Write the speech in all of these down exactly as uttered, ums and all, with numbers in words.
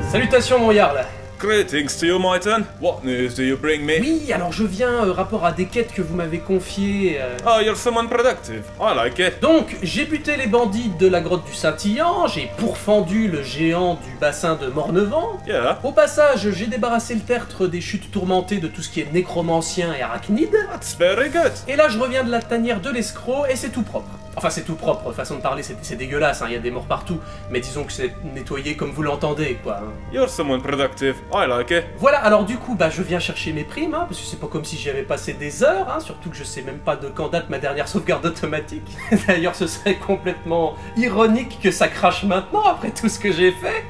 Salutations mon Jarl. Greetings to you, Myton. What news do you bring me? Oui, alors je viens euh, rapport à des quêtes que vous m'avez confiées. Euh... Oh, you're someone productive. I like it. Donc, j'ai buté les bandits de la grotte du Scintillant, j'ai pourfendu le géant du bassin de Mornevent. Yeah. Au passage, j'ai débarrassé le tertre des chutes tourmentées de tout ce qui est nécromancien et arachnide. That's very good. Et là, je reviens de la tanière de l'escroc et c'est tout propre. Enfin, c'est tout propre, façon de parler, c'est dégueulasse, il hein, y a des morts partout. Mais disons que c'est nettoyé comme vous l'entendez, quoi. Hein. You're someone productive. I like it. Voilà, alors du coup, bah, je viens chercher mes primes, hein, parce que c'est pas comme si j'y avais passé des heures, hein, surtout que je sais même pas de quand date ma dernière sauvegarde automatique. D'ailleurs, ce serait complètement ironique que ça crache maintenant, après tout ce que j'ai fait.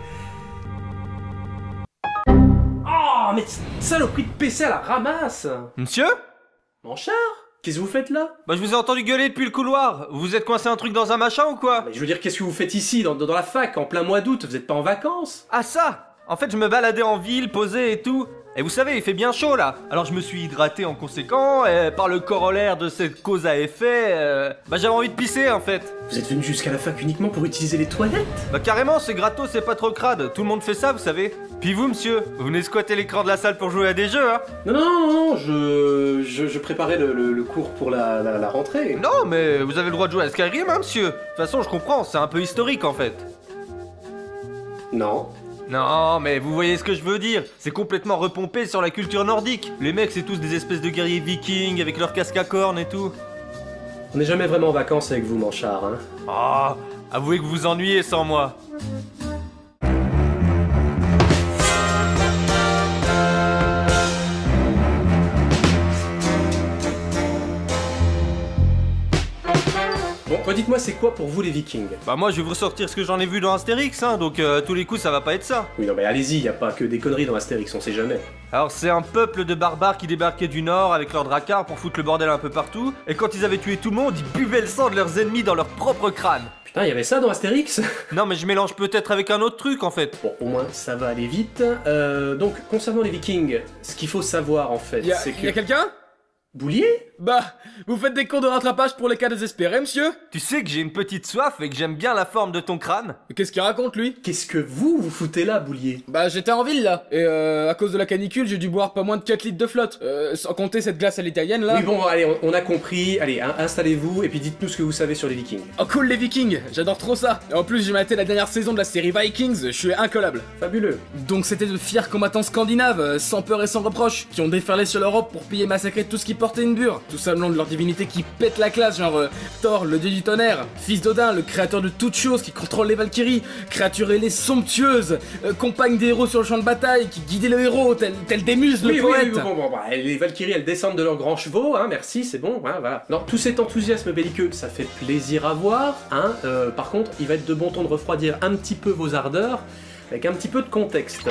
Oh, mais saloperie de P C à la ramasse! Monsieur? Manchard? Qu'est-ce que vous faites là? Bah je vous ai entendu gueuler depuis le couloir. Vous êtes coincé un truc dans un machin ou quoi? Mais je veux dire, qu'est-ce que vous faites ici, dans, dans la fac, en plein mois d'août? Vous êtes pas en vacances? Ah ça! En fait je me baladais en ville, posé et tout. Et vous savez, il fait bien chaud là. Alors je me suis hydraté en conséquent, et par le corollaire de cette cause à effet, euh, bah j'avais envie de pisser en fait. Vous êtes venu jusqu'à la fac uniquement pour utiliser les toilettes? Bah carrément, c'est gratos, c'est pas trop crade. Tout le monde fait ça, vous savez. Puis vous monsieur, vous venez squatter l'écran de la salle pour jouer à des jeux, hein? Non, non, non, non, je, je, je préparais le, le, le cours pour la, la, la rentrée. Non, mais vous avez le droit de jouer à Skyrim, hein monsieur? De toute façon, je comprends, c'est un peu historique en fait. Non. Non, mais vous voyez ce que je veux dire. C'est complètement repompé sur la culture nordique. Les mecs, c'est tous des espèces de guerriers vikings avec leurs casques à cornes et tout. On n'est jamais vraiment en vacances avec vous, Manchard, hein. Oh, avouez que vous vous ennuyez sans moi. Bon, redites-moi, c'est quoi pour vous les Vikings? Bah moi, je vais vous ressortir ce que j'en ai vu dans Astérix, hein, donc euh, tous les coups, ça va pas être ça. Oui, non, mais allez-y, y a pas que des conneries dans Astérix, on sait jamais. Alors c'est un peuple de barbares qui débarquait du nord avec leurs dracars pour foutre le bordel un peu partout, et quand ils avaient tué tout le monde, ils buvaient le sang de leurs ennemis dans leur propre crâne. Putain, y avait ça dans Astérix? Non mais je mélange peut-être avec un autre truc en fait. Bon, au moins, ça va aller vite. Euh, donc, concernant les Vikings, ce qu'il faut savoir, en fait, c'est que... Y'a quelqu'un? Boulier? Bah, vous faites des cours de rattrapage pour les cas désespérés, monsieur? Tu sais que j'ai une petite soif et que j'aime bien la forme de ton crâne. Qu'est-ce qu'il raconte, lui? Qu'est-ce que vous, vous foutez là, Boulier? Bah, j'étais en ville, là. Et euh, à cause de la canicule, j'ai dû boire pas moins de quatre litres de flotte. Euh, sans compter cette glace à l'italienne, là. Oui, bon, allez, on, on a compris. Allez, hein, installez-vous, et puis dites-nous ce que vous savez sur les Vikings. Oh cool, les Vikings, j'adore trop ça. Et en plus, j'ai maté la dernière saison de la série Vikings, je suis incollable. Fabuleux. Donc c'était de fiers combattants scandinaves, euh, sans peur et sans reproche, qui ont déferlé sur l'Europe pour piller et massacrer tout ce qui portait une bure. Tout ça le nom de leur divinité qui pète la classe, genre euh, Thor, le dieu du tonnerre, fils d'Odin, le créateur de toutes choses, qui contrôle les Valkyries, créature ailée somptueuse, euh, compagne des héros sur le champ de bataille, qui guidait le héros, tel, tel des muses, Oui, le oui, poète. oui, bon, bon, bah, les Valkyries, elles descendent de leurs grands chevaux, hein, merci, c'est bon, hein, voilà. Alors, tout cet enthousiasme belliqueux, ça fait plaisir à voir, hein, euh, par contre, il va être de bon ton de refroidir un petit peu vos ardeurs, avec un petit peu de contexte.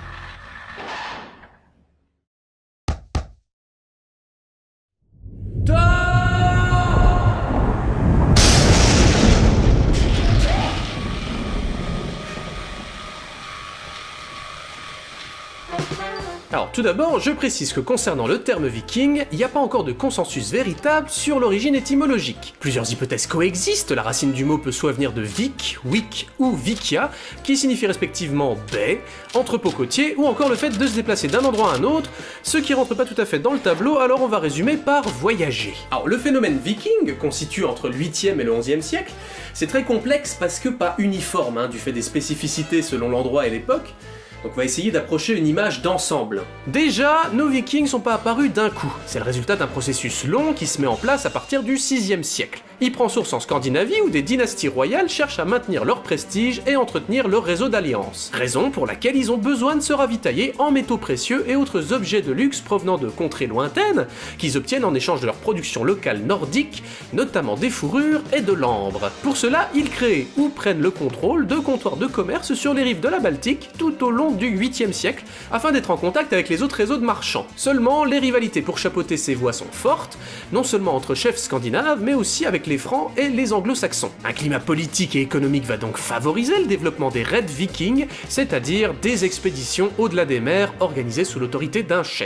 Alors tout d'abord, je précise que concernant le terme viking, il n'y a pas encore de consensus véritable sur l'origine étymologique. Plusieurs hypothèses coexistent, la racine du mot peut soit venir de vik, wik ou vikia, qui signifie respectivement baie, entrepôt côtier, ou encore le fait de se déplacer d'un endroit à un autre, ce qui rentre pas tout à fait dans le tableau, alors on va résumer par voyager. Alors le phénomène viking, constitué entre le huitième et le onzième siècle, c'est très complexe parce que pas uniforme, hein, du fait des spécificités selon l'endroit et l'époque. Donc on va essayer d'approcher une image d'ensemble. Déjà, nos vikings sont pas apparus d'un coup. C'est le résultat d'un processus long qui se met en place à partir du sixième siècle. Il prend source en Scandinavie où des dynasties royales cherchent à maintenir leur prestige et entretenir leur réseau d'alliances. Raison pour laquelle ils ont besoin de se ravitailler en métaux précieux et autres objets de luxe provenant de contrées lointaines, qu'ils obtiennent en échange de leur production locale nordique, notamment des fourrures et de l'ambre. Pour cela, ils créent ou prennent le contrôle de comptoirs de commerce sur les rives de la Baltique tout au long du huitième siècle, afin d'être en contact avec les autres réseaux de marchands. Seulement, les rivalités pour chapeauter ces voies sont fortes, non seulement entre chefs scandinaves, mais aussi avec les Francs et les Anglo-Saxons. Un climat politique et économique va donc favoriser le développement des raids vikings, c'est-à-dire des expéditions au-delà des mers organisées sous l'autorité d'un chef.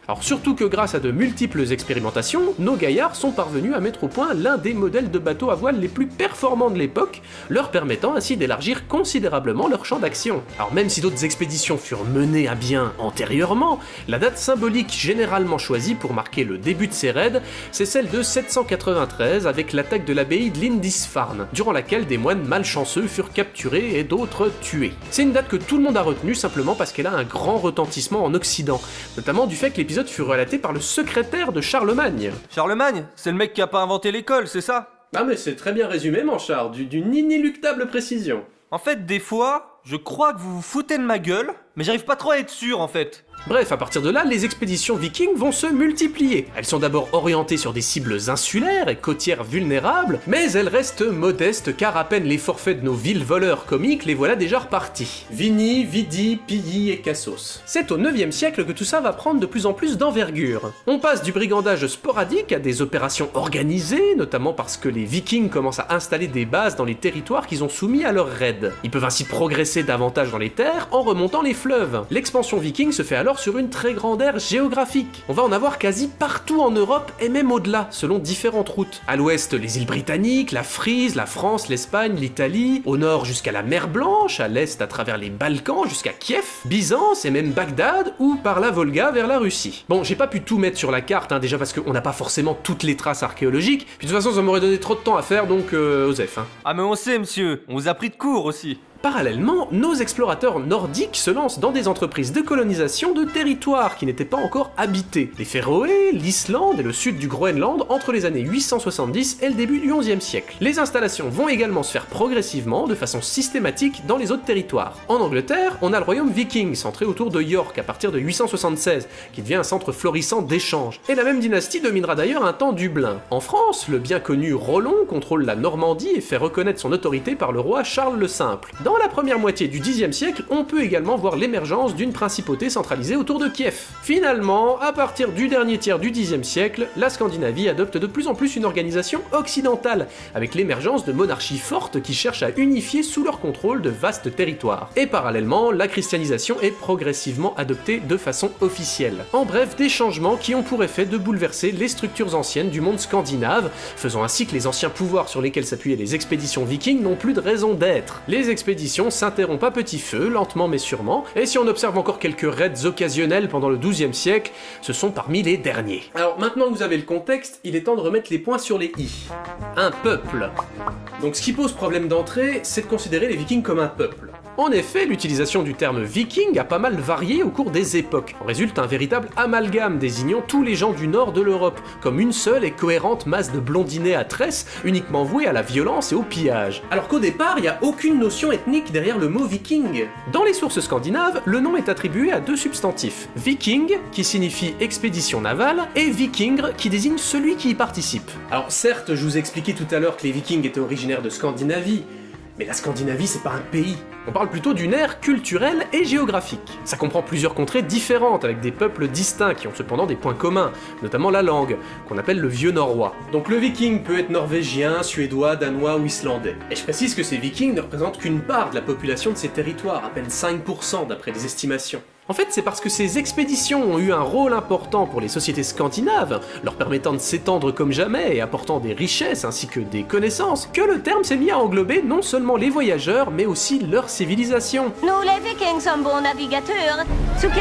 Alors surtout que grâce à de multiples expérimentations, nos gaillards sont parvenus à mettre au point l'un des modèles de bateaux à voile les plus performants de l'époque, leur permettant ainsi d'élargir considérablement leur champ d'action. Alors même si d'autres expéditions furent menées à bien antérieurement, la date symbolique généralement choisie pour marquer le début de ces raids, c'est celle de sept cent quatre-vingt-treize avec l'attaque de l'abbaye de Lindisfarne, durant laquelle des moines malchanceux furent capturés et d'autres tués. C'est une date que tout le monde a retenue simplement parce qu'elle a un grand retentissement en Occident, notamment du fait que l'épisode fut relaté par le secrétaire de Charlemagne. Charlemagne, c'est le mec qui a pas inventé l'école, c'est ça? Ah mais c'est très bien résumé mon Char, d'une inéluctable précision. En fait, des fois, je crois que vous vous foutez de ma gueule, mais j'arrive pas trop à être sûr en fait. Bref, à partir de là, les expéditions vikings vont se multiplier. Elles sont d'abord orientées sur des cibles insulaires et côtières vulnérables, mais elles restent modestes car à peine les forfaits de nos villes voleurs comiques les voilà déjà repartis. Vini, Vidi, Pilly et Cassos. C'est au neuvième siècle que tout ça va prendre de plus en plus d'envergure. On passe du brigandage sporadique à des opérations organisées, notamment parce que les vikings commencent à installer des bases dans les territoires qu'ils ont soumis à leurs raids. Ils peuvent ainsi progresser davantage dans les terres en remontant les fleuves. L'expansion viking se fait alors sur une très grande aire géographique. On va en avoir quasi partout en Europe et même au-delà, selon différentes routes. À l'ouest, les îles britanniques, la Frise, la France, l'Espagne, l'Italie, au nord jusqu'à la mer Blanche, à l'est à travers les Balkans jusqu'à Kiev, Byzance et même Bagdad, ou par la Volga vers la Russie. Bon, j'ai pas pu tout mettre sur la carte, hein, déjà parce qu'on n'a pas forcément toutes les traces archéologiques, puis de toute façon ça m'aurait donné trop de temps à faire, donc euh, Osef. Hein. Ah mais on sait monsieur, on vous a pris de court aussi. Parallèlement, nos explorateurs nordiques se lancent dans des entreprises de colonisation de territoires qui n'étaient pas encore habités. Les Féroé, l'Islande et le sud du Groenland entre les années huit cent soixante-dix et le début du onzième siècle. Les installations vont également se faire progressivement, de façon systématique, dans les autres territoires. En Angleterre, on a le royaume viking, centré autour de York à partir de huit cent soixante-seize, qui devient un centre florissant d'échanges. Et la même dynastie dominera d'ailleurs un temps Dublin. En France, le bien connu Rollon contrôle la Normandie et fait reconnaître son autorité par le roi Charles le Simple. Dans la première moitié du dixième siècle, on peut également voir l'émergence d'une principauté centralisée autour de Kiev. Finalement, à partir du dernier tiers du dixième siècle, la Scandinavie adopte de plus en plus une organisation occidentale, avec l'émergence de monarchies fortes qui cherchent à unifier sous leur contrôle de vastes territoires. Et parallèlement, la christianisation est progressivement adoptée de façon officielle. En bref, des changements qui ont pour effet de bouleverser les structures anciennes du monde scandinave, faisant ainsi que les anciens pouvoirs sur lesquels s'appuyaient les expéditions vikings n'ont plus de raison d'être. Les expéditions s'interrompt à petit feu, lentement mais sûrement, et si on observe encore quelques raids occasionnels pendant le douzième siècle, ce sont parmi les derniers. Alors maintenant que vous avez le contexte, il est temps de remettre les points sur les i. Un peuple. Donc ce qui pose problème d'entrée, c'est de considérer les vikings comme un peuple. En effet, l'utilisation du terme viking a pas mal varié au cours des époques. En résulte un véritable amalgame désignant tous les gens du nord de l'Europe, comme une seule et cohérente masse de blondinets à tresses, uniquement voués à la violence et au pillage. Alors qu'au départ, il n'y a aucune notion ethnique derrière le mot viking. Dans les sources scandinaves, le nom est attribué à deux substantifs. Viking, qui signifie expédition navale, et vikingr, qui désigne celui qui y participe. Alors certes, je vous ai expliqué tout à l'heure que les vikings étaient originaires de Scandinavie, mais la Scandinavie, c'est pas un pays. On parle plutôt d'une ère culturelle et géographique. Ça comprend plusieurs contrées différentes, avec des peuples distincts qui ont cependant des points communs, notamment la langue, qu'on appelle le vieux norrois. Donc le viking peut être norvégien, suédois, danois ou islandais. Et je précise que ces vikings ne représentent qu'une part de la population de ces territoires, à peine cinq pour cent d'après les estimations. En fait, c'est parce que ces expéditions ont eu un rôle important pour les sociétés scandinaves, leur permettant de s'étendre comme jamais et apportant des richesses ainsi que des connaissances, que le terme s'est mis à englober non seulement les voyageurs, mais aussi leur civilisation. Nous les Vikings sommes bons navigateurs. Suke,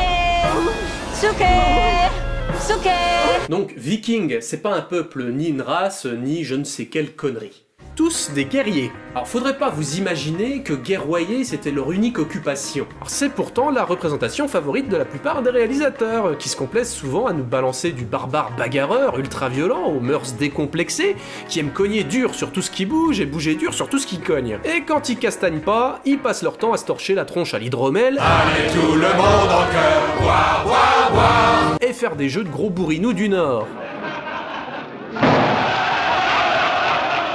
Suke, Suke. Donc viking, c'est pas un peuple, ni une race, ni je ne sais quelle connerie. Tous des guerriers. Alors faudrait pas vous imaginer que guerroyer c'était leur unique occupation. Alors c'est pourtant la représentation favorite de la plupart des réalisateurs, qui se complaisent souvent à nous balancer du barbare bagarreur ultra-violent aux mœurs décomplexées, qui aime cogner dur sur tout ce qui bouge et bouger dur sur tout ce qui cogne. Et quand ils castagnent pas, ils passent leur temps à se torcher la tronche à l'hydromel. Allez tout le monde en cœur, boire, boire, boire. Et faire des jeux de gros bourrinous du Nord.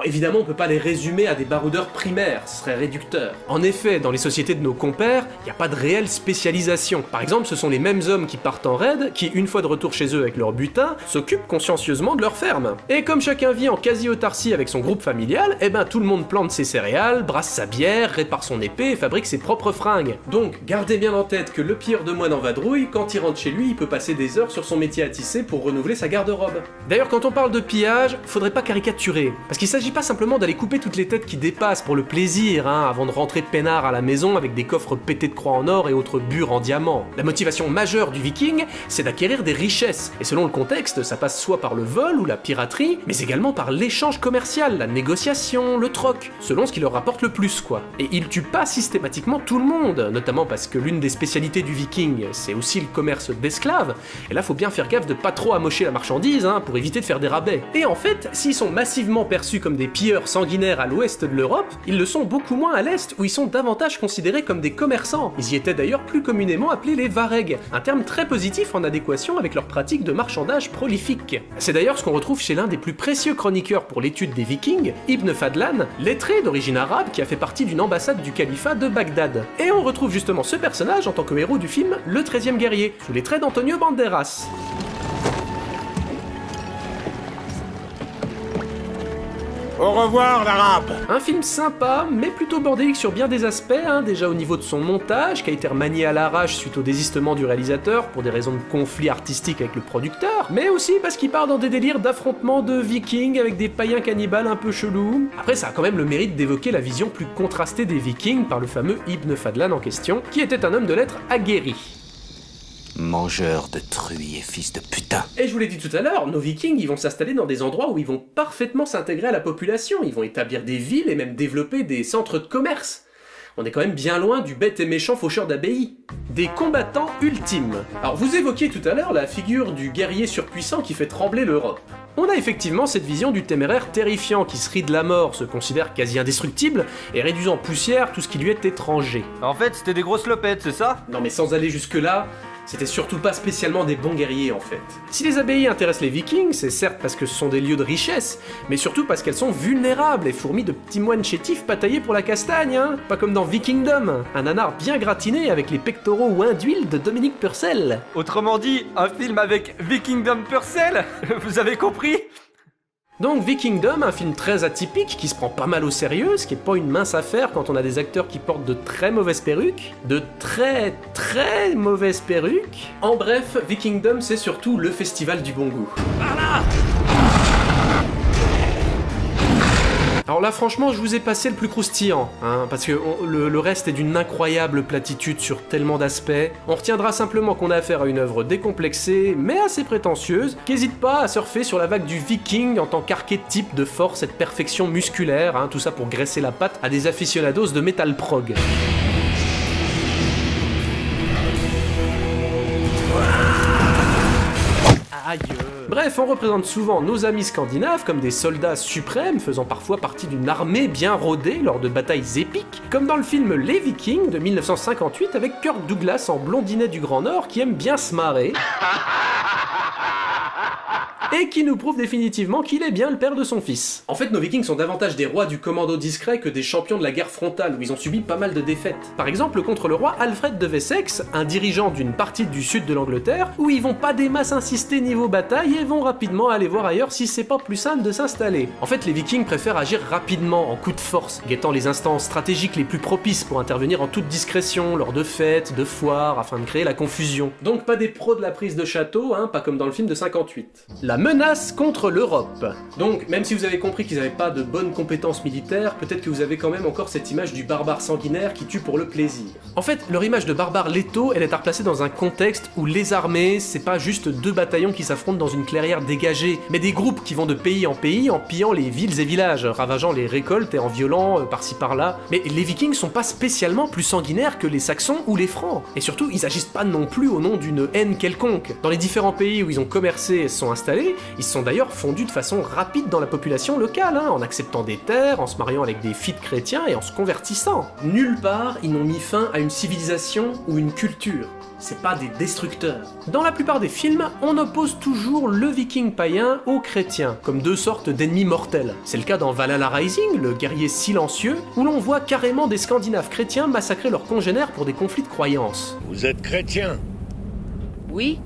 évidemment on peut pas les résumer à des baroudeurs primaires, ce serait réducteur. En effet, dans les sociétés de nos compères, il n'y a pas de réelle spécialisation. Par exemple, ce sont les mêmes hommes qui partent en raid, qui une fois de retour chez eux avec leur butin, s'occupent consciencieusement de leur ferme. Et comme chacun vit en quasi-autarcie avec son groupe familial, eh ben tout le monde plante ses céréales, brasse sa bière, répare son épée et fabrique ses propres fringues. Donc gardez bien en tête que le pilleur de moine en vadrouille, quand il rentre chez lui, il peut passer des heures sur son métier à tisser pour renouveler sa garde-robe. D'ailleurs, quand on parle de pillage, faudrait pas caricaturer, parce qu'il s'agit pas simplement d'aller couper toutes les têtes qui dépassent pour le plaisir, hein, avant de rentrer peinard à la maison avec des coffres pétés de croix en or et autres bures en diamant. La motivation majeure du viking, c'est d'acquérir des richesses, et selon le contexte, ça passe soit par le vol ou la piraterie, mais également par l'échange commercial, la négociation, le troc, selon ce qui leur rapporte le plus, quoi. Et ils tuent pas systématiquement tout le monde, notamment parce que l'une des spécialités du viking, c'est aussi le commerce d'esclaves, et là faut bien faire gaffe de pas trop amocher la marchandise, hein, pour éviter de faire des rabais. Et en fait, s'ils sont massivement perçus comme des pilleurs sanguinaires à l'ouest de l'Europe, ils le sont beaucoup moins à l'est, où ils sont davantage considérés comme des commerçants. Ils y étaient d'ailleurs plus communément appelés les vareg, un terme très positif en adéquation avec leur pratique de marchandage prolifique. C'est d'ailleurs ce qu'on retrouve chez l'un des plus précieux chroniqueurs pour l'étude des vikings, Ibn Fadlan, lettré d'origine arabe qui a fait partie d'une ambassade du califat de Bagdad. Et on retrouve justement ce personnage en tant que héros du film Le treizième guerrier, sous les traits d'Antonio Banderas. Au revoir, l'arabe. Un film sympa, mais plutôt bordélique sur bien des aspects, hein, déjà au niveau de son montage, qui a été remanié à l'arrache suite au désistement du réalisateur pour des raisons de conflit artistique avec le producteur, mais aussi parce qu'il part dans des délires d'affrontements de vikings avec des païens cannibales un peu chelous. Après, ça a quand même le mérite d'évoquer la vision plus contrastée des vikings par le fameux Ibn Fadlan en question, qui était un homme de lettres aguerri. Mangeur de truies et fils de putain. Et je vous l'ai dit tout à l'heure, nos vikings, ils vont s'installer dans des endroits où ils vont parfaitement s'intégrer à la population, ils vont établir des villes et même développer des centres de commerce. On est quand même bien loin du bête et méchant faucheur d'abbayes. Des combattants ultimes. Alors vous évoquiez tout à l'heure la figure du guerrier surpuissant qui fait trembler l'Europe. On a effectivement cette vision du téméraire terrifiant qui se rit de la mort, se considère quasi indestructible et réduit en poussière tout ce qui lui est étranger. En fait, c'était des grosses lopettes, c'est ça? Non mais sans aller jusque-là, c'était surtout pas spécialement des bons guerriers en fait. Si les abbayes intéressent les vikings, c'est certes parce que ce sont des lieux de richesse, mais surtout parce qu'elles sont vulnérables et fourmies de petits moines chétifs pas taillés pour la castagne, hein. Pas comme dans Vikingdom, un nanar bien gratiné avec les pectoraux oints d'huile de Dominique Purcell. Autrement dit, un film avec Vikingdom Purcell. Vous avez compris? Donc Vikingdom, un film très atypique qui se prend pas mal au sérieux, ce qui est pas une mince affaire quand on a des acteurs qui portent de très mauvaises perruques, de très très mauvaises perruques. En bref, Vikingdom c'est surtout le festival du bon goût. Par là! Alors là franchement je vous ai passé le plus croustillant, hein, parce que on, le, le reste est d'une incroyable platitude sur tellement d'aspects. On retiendra simplement qu'on a affaire à une œuvre décomplexée, mais assez prétentieuse, qui n'hésite pas à surfer sur la vague du viking en tant qu'archétype de force et de perfection musculaire, hein, tout ça pour graisser la patte à des aficionados de metal prog. Aïe. Bref, on représente souvent nos amis scandinaves comme des soldats suprêmes faisant parfois partie d'une armée bien rodée lors de batailles épiques, comme dans le film Les Vikings de mille neuf cent cinquante-huit avec Kirk Douglas en blondinet du Grand Nord qui aime bien se marrer. Et qui nous prouve définitivement qu'il est bien le père de son fils. En fait, nos vikings sont davantage des rois du commando discret que des champions de la guerre frontale, où ils ont subi pas mal de défaites. Par exemple, contre le roi Alfred de Wessex, un dirigeant d'une partie du sud de l'Angleterre, où ils vont pas des masses insister niveau bataille et vont rapidement aller voir ailleurs si c'est pas plus simple de s'installer. En fait, les vikings préfèrent agir rapidement, en coup de force, guettant les instants stratégiques les plus propices pour intervenir en toute discrétion, lors de fêtes, de foires, afin de créer la confusion. Donc pas des pros de la prise de château, hein, pas comme dans le film de cinquante-huit. La menace contre l'Europe. Donc, même si vous avez compris qu'ils n'avaient pas de bonnes compétences militaires, peut-être que vous avez quand même encore cette image du barbare sanguinaire qui tue pour le plaisir. En fait, leur image de barbare létaux, elle est à replacer dans un contexte où les armées, c'est pas juste deux bataillons qui s'affrontent dans une clairière dégagée, mais des groupes qui vont de pays en pays en pillant les villes et villages, ravageant les récoltes et en violant euh, par-ci par-là. Mais les Vikings sont pas spécialement plus sanguinaires que les Saxons ou les Francs. Et surtout, ils agissent pas non plus au nom d'une haine quelconque. Dans les différents pays où ils ont commercé et se sont installés, années, ils se sont d'ailleurs fondus de façon rapide dans la population locale, hein, en acceptant des terres, en se mariant avec des filles de chrétiens et en se convertissant. Nulle part, ils n'ont mis fin à une civilisation ou une culture. C'est pas des destructeurs. Dans la plupart des films, on oppose toujours le viking païen aux chrétiens, comme deux sortes d'ennemis mortels. C'est le cas dans Valhalla Rising, le guerrier silencieux, où l'on voit carrément des Scandinaves chrétiens massacrer leurs congénères pour des conflits de croyances. Vous êtes chrétien? Oui.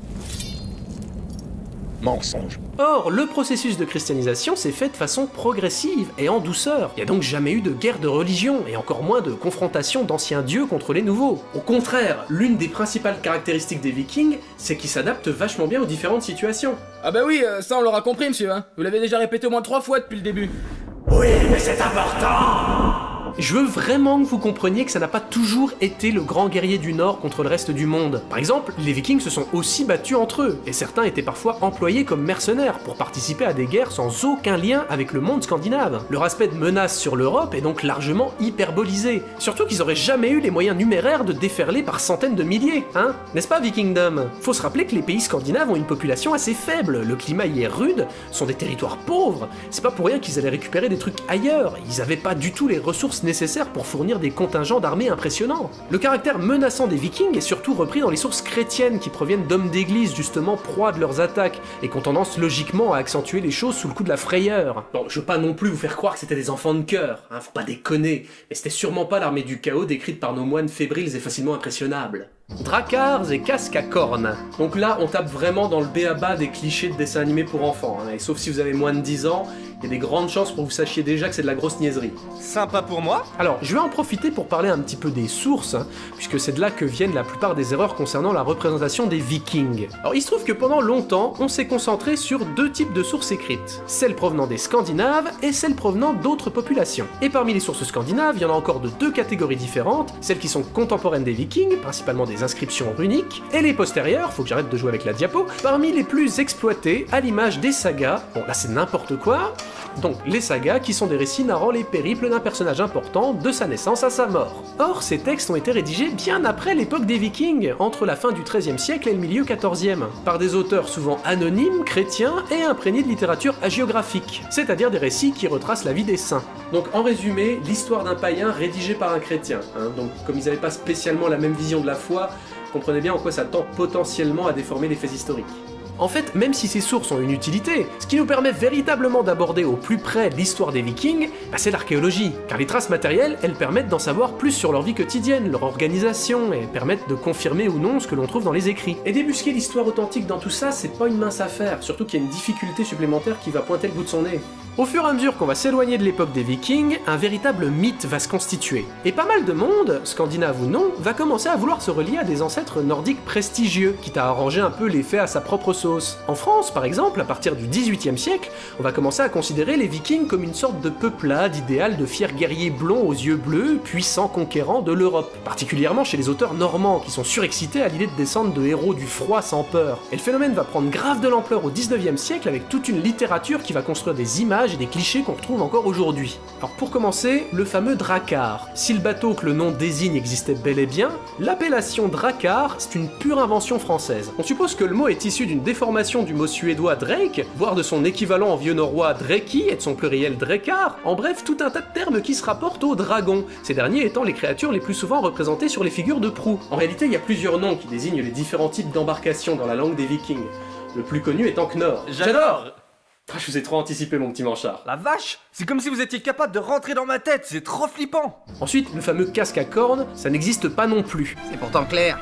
Mensonge. Or, le processus de christianisation s'est fait de façon progressive et en douceur. Il n'y a donc jamais eu de guerre de religion, et encore moins de confrontation d'anciens dieux contre les nouveaux. Au contraire, l'une des principales caractéristiques des vikings, c'est qu'ils s'adaptent vachement bien aux différentes situations. Ah bah oui, euh, ça on l'aura compris monsieur, hein. Vous l'avez déjà répété au moins trois fois depuis le début. Oui, mais c'est important. Je veux vraiment que vous compreniez que ça n'a pas toujours été le grand guerrier du Nord contre le reste du monde. Par exemple, les Vikings se sont aussi battus entre eux, et certains étaient parfois employés comme mercenaires pour participer à des guerres sans aucun lien avec le monde scandinave. Leur aspect de menace sur l'Europe est donc largement hyperbolisé, surtout qu'ils auraient jamais eu les moyens numéraires de déferler par centaines de milliers, hein? N'est-ce pas, Vikingdom? Faut se rappeler que les pays scandinaves ont une population assez faible, le climat y est rude, sont des territoires pauvres, c'est pas pour rien qu'ils allaient récupérer des trucs ailleurs, ils avaient pas du tout les ressources nécessaires pour fournir des contingents d'armées impressionnants. Le caractère menaçant des Vikings est surtout repris dans les sources chrétiennes qui proviennent d'hommes d'église justement proies de leurs attaques et qui ont tendance logiquement à accentuer les choses sous le coup de la frayeur. Bon, je veux pas non plus vous faire croire que c'était des enfants de cœur, hein, faut pas déconner, mais c'était sûrement pas l'armée du chaos décrite par nos moines fébriles et facilement impressionnables. Dracars et casques à cornes. Donc là, on tape vraiment dans le b a ba des clichés de dessins animés pour enfants, hein, et sauf si vous avez moins de dix ans, il y a des grandes chances pour que vous sachiez déjà que c'est de la grosse niaiserie. Sympa pour moi. Alors, je vais en profiter pour parler un petit peu des sources, hein, puisque c'est de là que viennent la plupart des erreurs concernant la représentation des Vikings. Alors, il se trouve que pendant longtemps, on s'est concentré sur deux types de sources écrites, celles provenant des Scandinaves et celles provenant d'autres populations. Et parmi les sources scandinaves, il y en a encore de deux catégories différentes, celles qui sont contemporaines des Vikings, principalement des inscriptions runiques, et les postérieures, faut que j'arrête de jouer avec la diapo, parmi les plus exploitées, à l'image des sagas, bon là c'est n'importe quoi, donc les sagas qui sont des récits narrant les périples d'un personnage important de sa naissance à sa mort. Or, ces textes ont été rédigés bien après l'époque des Vikings, entre la fin du treizième siècle et le milieu quatorzième, par des auteurs souvent anonymes, chrétiens et imprégnés de littérature hagiographique, c'est-à-dire des récits qui retracent la vie des saints. Donc en résumé, l'histoire d'un païen rédigée par un chrétien, hein, donc comme ils n'avaient pas spécialement la même vision de la foi, comprenez bien en quoi ça tend potentiellement à déformer les faits historiques. En fait, même si ces sources ont une utilité, ce qui nous permet véritablement d'aborder au plus près l'histoire des Vikings, bah c'est l'archéologie, car les traces matérielles, elles permettent d'en savoir plus sur leur vie quotidienne, leur organisation, et permettent de confirmer ou non ce que l'on trouve dans les écrits. Et débusquer l'histoire authentique dans tout ça, c'est pas une mince affaire, surtout qu'il y a une difficulté supplémentaire qui va pointer le bout de son nez. Au fur et à mesure qu'on va s'éloigner de l'époque des Vikings, un véritable mythe va se constituer. Et pas mal de monde, scandinave ou non, va commencer à vouloir se relier à des ancêtres nordiques prestigieux, quitte à arranger un peu les faits à sa propre sauce. En France, par exemple, à partir du dix-huitième siècle, on va commencer à considérer les Vikings comme une sorte de peuplade idéale de fiers guerriers blonds aux yeux bleus, puissants conquérants de l'Europe. Particulièrement chez les auteurs normands, qui sont surexcités à l'idée de descendre de héros du froid sans peur. Et le phénomène va prendre grave de l'ampleur au dix-neuvième siècle avec toute une littérature qui va construire des images et des clichés qu'on retrouve encore aujourd'hui. Alors pour commencer, le fameux drakkar. Si le bateau que le nom désigne existait bel et bien, l'appellation drakkar, c'est une pure invention française. On suppose que le mot est issu d'une déformation du mot suédois Drake, voire de son équivalent en vieux norrois Dreki et de son pluriel Drekar, en bref tout un tas de termes qui se rapportent aux dragons, ces derniers étant les créatures les plus souvent représentées sur les figures de proue. En réalité, il y a plusieurs noms qui désignent les différents types d'embarcations dans la langue des Vikings, le plus connu étant Knorr. J'adore. Ah, je vous ai trop anticipé, mon petit manchard. La vache, c'est comme si vous étiez capable de rentrer dans ma tête, c'est trop flippant. Ensuite, le fameux casque à cornes, ça n'existe pas non plus. C'est pourtant clair.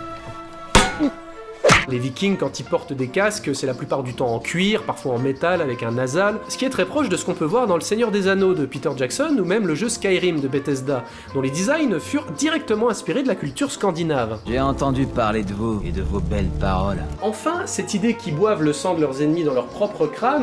Les Vikings, quand ils portent des casques, c'est la plupart du temps en cuir, parfois en métal avec un nasal, ce qui est très proche de ce qu'on peut voir dans Le Seigneur des Anneaux de Peter Jackson ou même le jeu Skyrim de Bethesda, dont les designs furent directement inspirés de la culture scandinave. J'ai entendu parler de vous et de vos belles paroles. Enfin, cette idée qu'ils boivent le sang de leurs ennemis dans leur propre crâne,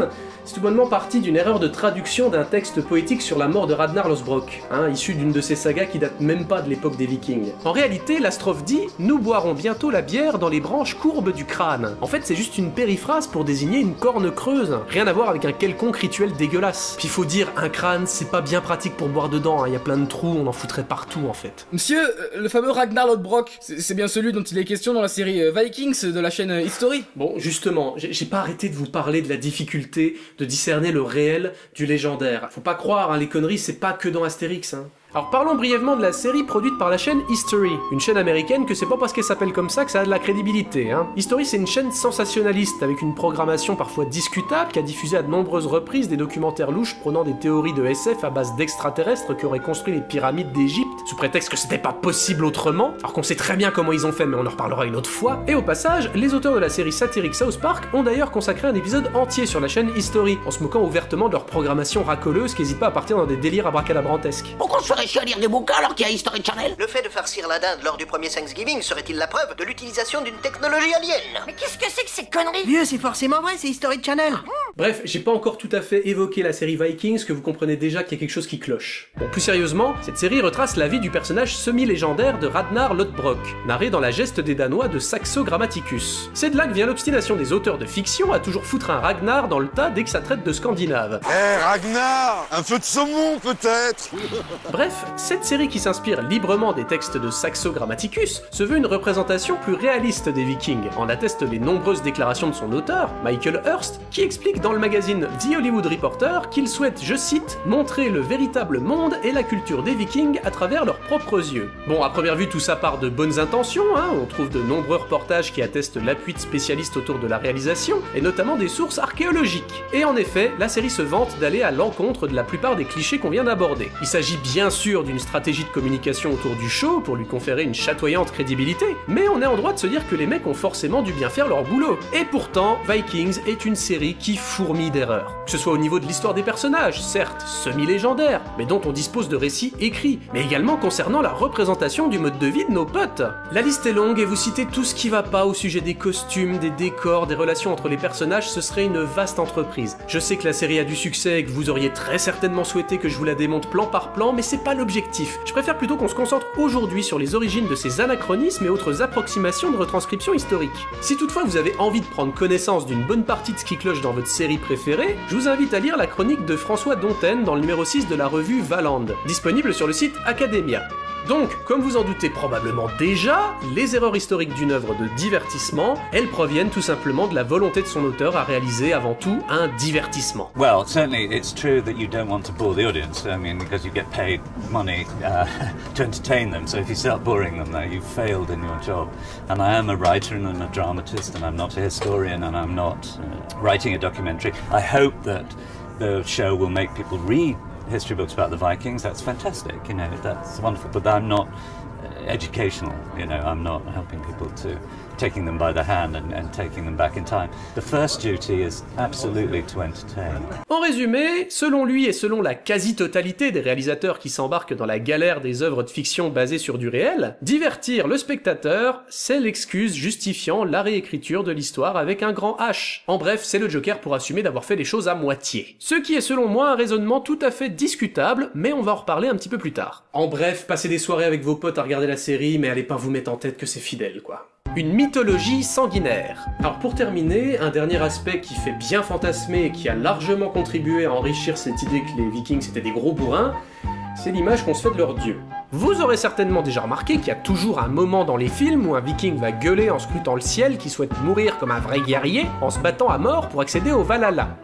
c'est tout bonnement parti d'une erreur de traduction d'un texte poétique sur la mort de Ragnar Lothbrok, hein, issu d'une de ces sagas qui date même pas de l'époque des Vikings. En réalité, la strophe dit « Nous boirons bientôt la bière dans les branches courbes du crâne ». En fait, c'est juste une périphrase pour désigner une corne creuse, rien à voir avec un quelconque rituel dégueulasse. Puis faut dire, un crâne, c'est pas bien pratique pour boire dedans, il hein, y a plein de trous, on en foutrait partout en fait. Monsieur, euh, le fameux Ragnar Lothbrok, c'est bien celui dont il est question dans la série euh, Vikings de la chaîne euh, History. Bon, justement, j'ai pas arrêté de vous parler de la difficulté de discerner le réel du légendaire. Faut pas croire, hein, les conneries, c'est pas que dans Astérix, hein. Alors parlons brièvement de la série produite par la chaîne History, une chaîne américaine que c'est pas parce qu'elle s'appelle comme ça que ça a de la crédibilité, hein. History c'est une chaîne sensationnaliste avec une programmation parfois discutable qui a diffusé à de nombreuses reprises des documentaires louches prônant des théories de S F à base d'extraterrestres qui auraient construit les pyramides d'Égypte sous prétexte que c'était pas possible autrement, alors qu'on sait très bien comment ils ont fait mais on en reparlera une autre fois. Et au passage, les auteurs de la série satirique South Park ont d'ailleurs consacré un épisode entier sur la chaîne History, en se moquant ouvertement de leur programmation racoleuse qui hésite pas à partir dans des délires abracadabrantesques. Pourquoi on se ferait chier à lire des bouquins alors qu'il y a History Channel? Le fait de farcir la dinde lors du premier Thanksgiving serait-il la preuve de l'utilisation d'une technologie alien? Mais qu'est-ce que c'est que ces conneries? Vieux, c'est forcément vrai, c'est History Channel. Bref, j'ai pas encore tout à fait évoqué la série Vikings, que vous comprenez déjà qu'il y a quelque chose qui cloche. Bon, plus sérieusement, cette série retrace la vie du personnage semi-légendaire de Ragnar Lothbrok, narré dans la geste des Danois de Saxo Grammaticus. C'est de là que vient l'obstination des auteurs de fiction à toujours foutre un Ragnar dans le tas dès que ça traite de Scandinave. Eh hey, Ragnar, un feu de saumon peut-être. Bref, cette série qui s'inspire librement des textes de Saxo Grammaticus se veut une représentation plus réaliste des Vikings, en attestent les nombreuses déclarations de son auteur, Michael Hurst, qui explique dans le magazine The Hollywood Reporter qu'il souhaite, je cite, montrer le véritable monde et la culture des Vikings à travers leurs propres yeux. Bon, à première vue, tout ça part de bonnes intentions, hein, on trouve de nombreux reportages qui attestent l'appui de spécialistes autour de la réalisation, et notamment des sources archéologiques. Et en effet, la série se vante d'aller à l'encontre de la plupart des clichés qu'on vient d'aborder. Il s'agit bien sûr d'une stratégie de communication autour du show pour lui conférer une chatoyante crédibilité, mais on est en droit de se dire que les mecs ont forcément dû bien faire leur boulot. Et pourtant, Vikings est une série qui fourmille d'erreurs. Que ce soit au niveau de l'histoire des personnages, certes semi-légendaires, mais dont on dispose de récits écrits, mais également concernant la représentation du mode de vie de nos potes. La liste est longue et vous citez tout ce qui va pas au sujet des costumes, des décors, des relations entre les personnages, ce serait une vaste entreprise. Je sais que la série a du succès et que vous auriez très certainement souhaité que je vous la démonte plan par plan, mais c'est pas l'objectif. Je préfère plutôt qu'on se concentre aujourd'hui sur les origines de ces anachronismes et autres approximations de retranscription historique. Si toutefois vous avez envie de prendre connaissance d'une bonne partie de ce qui cloche dans votre série préférée, je vous invite à lire la chronique de François Dontaine dans le numéro six de la revue Valand, disponible sur le site Academia. Donc, comme vous en doutez probablement déjà, les erreurs historiques d'une œuvre de divertissement, elles proviennent tout simplement de la volonté de son auteur à réaliser avant tout un divertissement. Well, certainly it's true that you don't want to bore the audience, I mean, because you get paid money uh, to entertain them, so if you start boring them, then you've failed in your job. And I am a writer and I'm a dramatist and I'm not a historian and I'm not uh, writing a documentary. I hope that the show will make people read history books about the Vikings. That's fantastic, you know, that's wonderful, but I'm not uh, educational, you know, I'm not helping people to taking them by the hand and, and taking them back in time. The first duty is absolutely to entertain. En résumé, selon lui et selon la quasi-totalité des réalisateurs qui s'embarquent dans la galère des œuvres de fiction basées sur du réel, divertir le spectateur, c'est l'excuse justifiant la réécriture de l'histoire avec un grand H. En bref, c'est le Joker pour assumer d'avoir fait les choses à moitié. Ce qui est selon moi un raisonnement tout à fait discutable, mais on va en reparler un petit peu plus tard. En bref, passez des soirées avec vos potes à regarder la série, mais allez pas vous mettre en tête que c'est fidèle, quoi. Une mythologie sanguinaire. Alors pour terminer, un dernier aspect qui fait bien fantasmer et qui a largement contribué à enrichir cette idée que les Vikings étaient des gros bourrins, c'est l'image qu'on se fait de leur dieu. Vous aurez certainement déjà remarqué qu'il y a toujours un moment dans les films où un Viking va gueuler en scrutant le ciel qui souhaite mourir comme un vrai guerrier en se battant à mort pour accéder au Valhalla.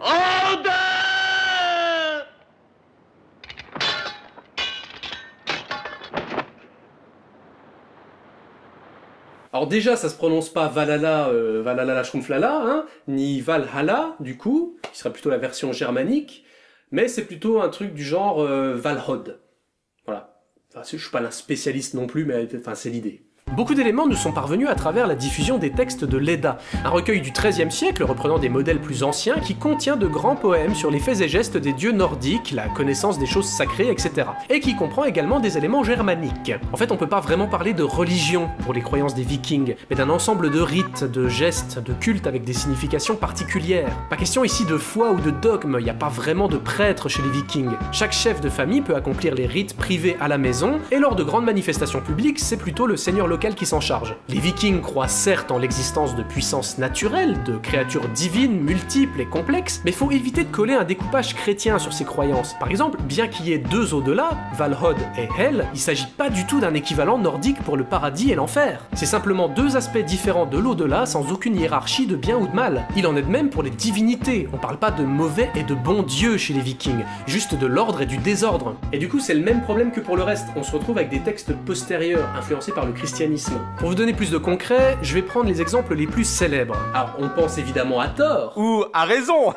Alors déjà, ça se prononce pas Valhalla, euh, Valhalla la Schrumpflala, hein, ni Valhalla, du coup, qui serait plutôt la version germanique, mais c'est plutôt un truc du genre euh, Valhod. Voilà. Enfin, je suis pas un spécialiste non plus, mais enfin, c'est l'idée. Beaucoup d'éléments nous sont parvenus à travers la diffusion des textes de l'Edda, un recueil du treizième siècle reprenant des modèles plus anciens qui contient de grands poèmes sur les faits et gestes des dieux nordiques, la connaissance des choses sacrées, et cetera. Et qui comprend également des éléments germaniques. En fait, on peut pas vraiment parler de religion pour les croyances des Vikings, mais d'un ensemble de rites, de gestes, de cultes avec des significations particulières. Pas question ici de foi ou de dogme, il n'y a pas vraiment de prêtre chez les Vikings. Chaque chef de famille peut accomplir les rites privés à la maison, et lors de grandes manifestations publiques, c'est plutôt le seigneur local qui s'en charge. Les Vikings croient certes en l'existence de puissances naturelles, de créatures divines, multiples et complexes, mais faut éviter de coller un découpage chrétien sur ces croyances. Par exemple, bien qu'il y ait deux au-delà, Valhod et Hel, il s'agit pas du tout d'un équivalent nordique pour le paradis et l'enfer. C'est simplement deux aspects différents de l'au-delà sans aucune hiérarchie de bien ou de mal. Il en est de même pour les divinités, on parle pas de mauvais et de bons dieux chez les Vikings, juste de l'ordre et du désordre. Et du coup c'est le même problème que pour le reste, on se retrouve avec des textes postérieurs, influencés par le christianisme. Pour vous donner plus de concret, je vais prendre les exemples les plus célèbres. Alors on pense évidemment à Thor. Ou à raison.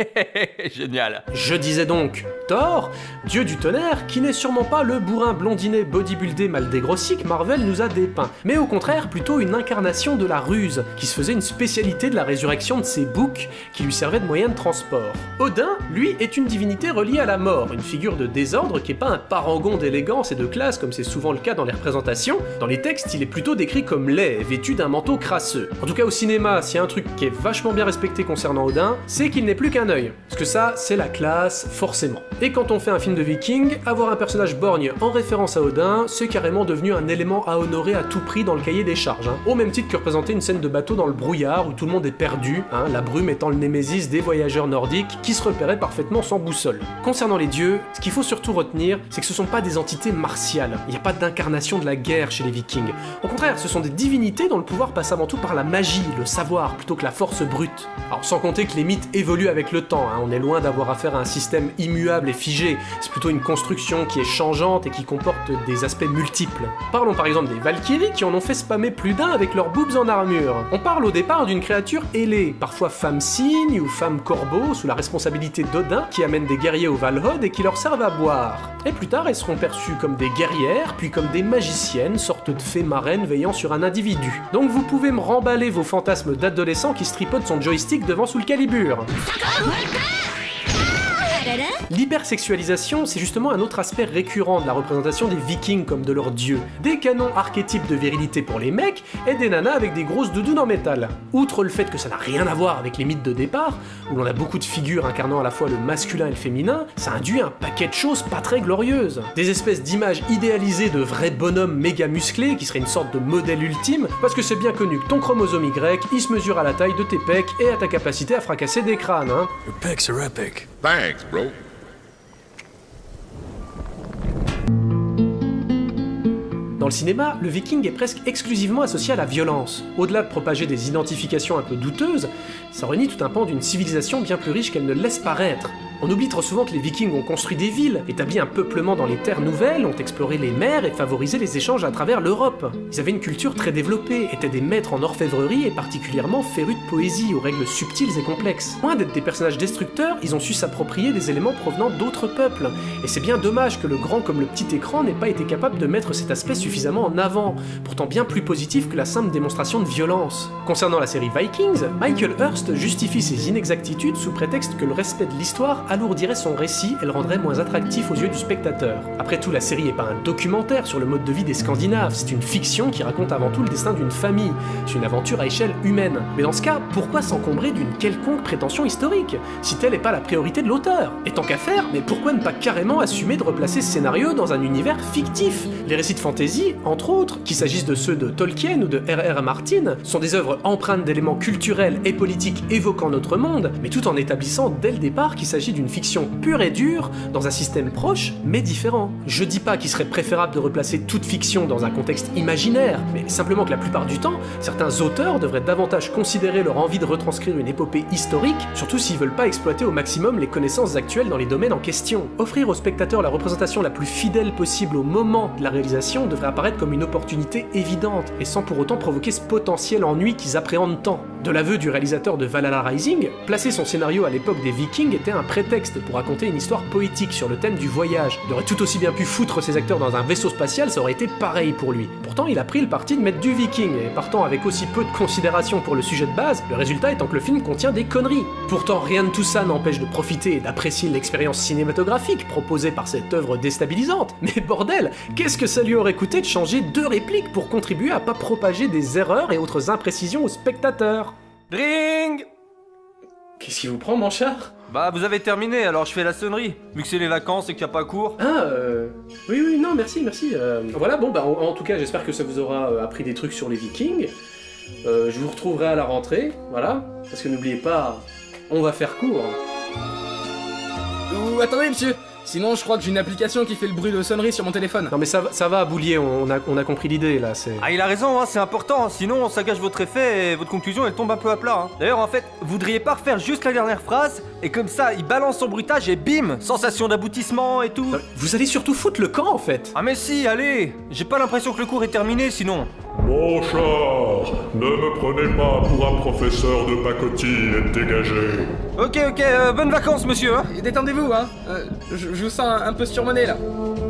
Génial. Je disais donc Thor, dieu du tonnerre, qui n'est sûrement pas le bourrin blondinet bodybuildé mal dégrossi que Marvel nous a dépeint, mais au contraire plutôt une incarnation de la ruse, qui se faisait une spécialité de la résurrection de ses boucs, qui lui servait de moyen de transport. Odin, lui, est une divinité reliée à la mort, une figure de désordre qui est pas un parangon d'élégance et de classe comme c'est souvent le cas dans les représentations. Dans les textes, il est plutôt décrit comme laid, vêtu d'un manteau crasseux. En tout cas au cinéma, s'il y a un truc qui est vachement bien respecté concernant Odin, c'est qu'il n'est plus qu'un œil. Parce que ça, c'est la classe, forcément. Et quand on fait un film de viking, avoir un personnage borgne en référence à Odin, c'est carrément devenu un élément à honorer à tout prix dans le cahier des charges, hein. Au même titre que représenter une scène de bateau dans le brouillard où tout le monde est perdu, hein, la brume étant le némésis des voyageurs nordiques qui se repéraient parfaitement sans boussole. Concernant les dieux, ce qu'il faut surtout retenir, c'est que ce sont pas des entités martiales. Il n'y a pas d'incarnation de la guerre chez les vikings. Au contraire, ce sont des divinités dont le pouvoir passe avant tout par la magie, le savoir, plutôt que la force brute. Alors sans compter que les mythes évoluent avec le temps, hein. On est loin d'avoir affaire à un système immuable et figé, c'est plutôt une construction qui est changeante et qui comporte des aspects multiples. Parlons par exemple des Valkyries qui en ont fait spammer plus d'un avec leurs boobs en armure. On parle au départ d'une créature ailée, parfois femme cygne ou femme corbeau, sous la responsabilité d'Odin, qui amène des guerriers au Valhod et qui leur servent à boire. Et plus tard, elles seront perçues comme des guerrières, puis comme des magiciennes, sorte de fées marraines veillant sur un individu. Donc vous pouvez me remballer vos fantasmes d'adolescent qui se tripote son joystick devant Soul Calibur. L'hypersexualisation, c'est justement un autre aspect récurrent de la représentation des vikings comme de leurs dieux. Des canons archétypes de virilité pour les mecs, et des nanas avec des grosses doudounes en métal. Outre le fait que ça n'a rien à voir avec les mythes de départ, où l'on a beaucoup de figures incarnant à la fois le masculin et le féminin, ça induit un paquet de choses pas très glorieuses. Des espèces d'images idéalisées de vrais bonhommes méga musclés, qui seraient une sorte de modèle ultime, parce que c'est bien connu que ton chromosome Y, il se mesure à la taille de tes pecs et à ta capacité à fracasser des crânes, hein. Your pecs are epic. Thanks, bro. Dans le cinéma, le viking est presque exclusivement associé à la violence. Au-delà de propager des identifications un peu douteuses, ça renie tout un pan d'une civilisation bien plus riche qu'elle ne laisse paraître. On oublie trop souvent que les vikings ont construit des villes, établi un peuplement dans les terres nouvelles, ont exploré les mers et favorisé les échanges à travers l'Europe. Ils avaient une culture très développée, étaient des maîtres en orfèvrerie et particulièrement férus de poésie aux règles subtiles et complexes. Loin d'être des personnages destructeurs, ils ont su s'approprier des éléments provenant d'autres peuples. Et c'est bien dommage que le grand comme le petit écran n'ait pas été capable de mettre cet aspect suffisamment en avant, pourtant bien plus positif que la simple démonstration de violence. Concernant la série Vikings, Michael Hurst justifie ses inexactitudes sous prétexte que le respect de l'histoire alourdirait son récit et le rendrait moins attractif aux yeux du spectateur. Après tout, la série est pas un documentaire sur le mode de vie des Scandinaves, c'est une fiction qui raconte avant tout le destin d'une famille, c'est une aventure à échelle humaine. Mais dans ce cas, pourquoi s'encombrer d'une quelconque prétention historique, si telle n'est pas la priorité de l'auteur? Et tant qu'à faire, mais pourquoi ne pas carrément assumer de replacer ce scénario dans un univers fictif? Les récits de fantasy, entre autres, qu'il s'agisse de ceux de Tolkien ou de R R Martin, sont des œuvres empreintes d'éléments culturels et politiques évoquant notre monde, mais tout en établissant dès le départ qu'il s'agit d'une fiction pure et dure, dans un système proche, mais différent. Je dis pas qu'il serait préférable de replacer toute fiction dans un contexte imaginaire, mais simplement que la plupart du temps, certains auteurs devraient davantage considérer leur envie de retranscrire une épopée historique, surtout s'ils veulent pas exploiter au maximum les connaissances actuelles dans les domaines en question. Offrir aux spectateurs la représentation la plus fidèle possible au moment de la réalisation devrait apparaître comme une opportunité évidente, et sans pour autant provoquer ce potentiel ennui qu'ils appréhendent tant. De l'aveu du réalisateur de Valhalla Rising, placer son scénario à l'époque des Vikings était un prétexte pour raconter une histoire poétique sur le thème du voyage. Il aurait tout aussi bien pu foutre ses acteurs dans un vaisseau spatial, ça aurait été pareil pour lui. Pourtant, il a pris le parti de mettre du viking, et partant avec aussi peu de considération pour le sujet de base, le résultat étant que le film contient des conneries. Pourtant, rien de tout ça n'empêche de profiter et d'apprécier l'expérience cinématographique proposée par cette œuvre déstabilisante. Mais bordel, qu'est-ce que ça lui aurait coûté de changer deux répliques pour contribuer à pas propager des erreurs et autres imprécisions aux spectateurs? Dring! Qu'est-ce qui vous prend, mon char? Bah, vous avez terminé, alors je fais la sonnerie. Vu que c'est les vacances et qu'il n'y a pas cours. Ah, euh... Oui, oui, non, merci, merci. Euh... Voilà, bon, bah, en, en tout cas, j'espère que ça vous aura euh, appris des trucs sur les Vikings. Euh, je vous retrouverai à la rentrée, voilà. Parce que n'oubliez pas, on va faire court. Ou attendez, monsieur. Sinon, je crois que j'ai une application qui fait le bruit de sonnerie sur mon téléphone. Non mais ça, ça va, Boulier, on a, on a compris l'idée, là, c'est... Ah, il a raison, hein, c'est important, sinon ça gâche votre effet et votre conclusion, elle tombe un peu à plat. Hein. D'ailleurs, en fait, vous voudriez pas refaire juste la dernière phrase, et comme ça, il balance son bruitage et bim, sensation d'aboutissement et tout. Vous allez surtout foutre le camp, en fait. Ah mais si, allez. J'ai pas l'impression que le cours est terminé, sinon. Mon char, ne me prenez pas pour un professeur de pacotille et dégagez. Ok, ok, euh, bonnes vacances, monsieur, hein. Détendez-vous, hein. Euh, je, je vous sens un, un peu surmené, là.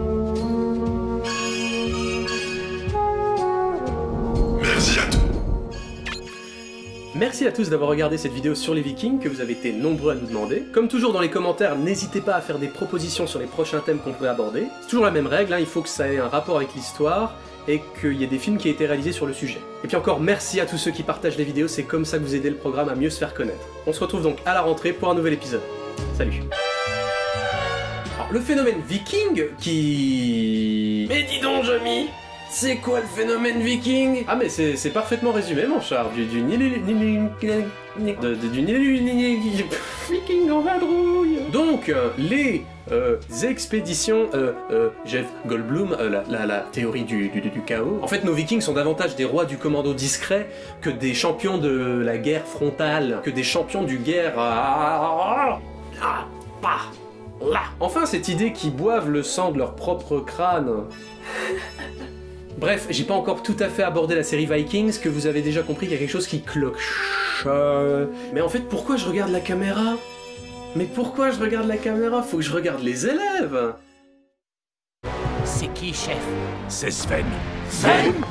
Merci à tous. Merci à tous d'avoir regardé cette vidéo sur les Vikings, que vous avez été nombreux à nous demander. Comme toujours dans les commentaires, n'hésitez pas à faire des propositions sur les prochains thèmes qu'on pourrait aborder. C'est toujours la même règle, hein, il faut que ça ait un rapport avec l'histoire, et qu'il y ait des films qui aient été réalisés sur le sujet. Et puis encore, merci à tous ceux qui partagent les vidéos, c'est comme ça que vous aidez le programme à mieux se faire connaître. On se retrouve donc à la rentrée pour un nouvel épisode. Salut. Alors, le phénomène viking qui... Mais dis donc, Jamy, c'est quoi le phénomène viking? Ah mais c'est parfaitement résumé, mon char, du... du... du... du... viking en vadrouille. Donc, euh, les... Euh, expéditions, euh, euh, Jeff Goldblum, euh, la, la, la théorie du, du, du chaos. En fait, nos vikings sont davantage des rois du commando discret que des champions de la guerre frontale, que des champions du guerre... Ah, ah, ah, là. Enfin, cette idée qu'ils boivent le sang de leur propre crâne... Bref, j'ai pas encore tout à fait abordé la série Vikings, que vous avez déjà compris qu'il y a quelque chose qui cloche. Mais en fait, pourquoi je regarde la caméra ? Mais pourquoi je regarde la caméra? Faut que je regarde les élèves. C'est qui, chef? C'est Sven. Sven?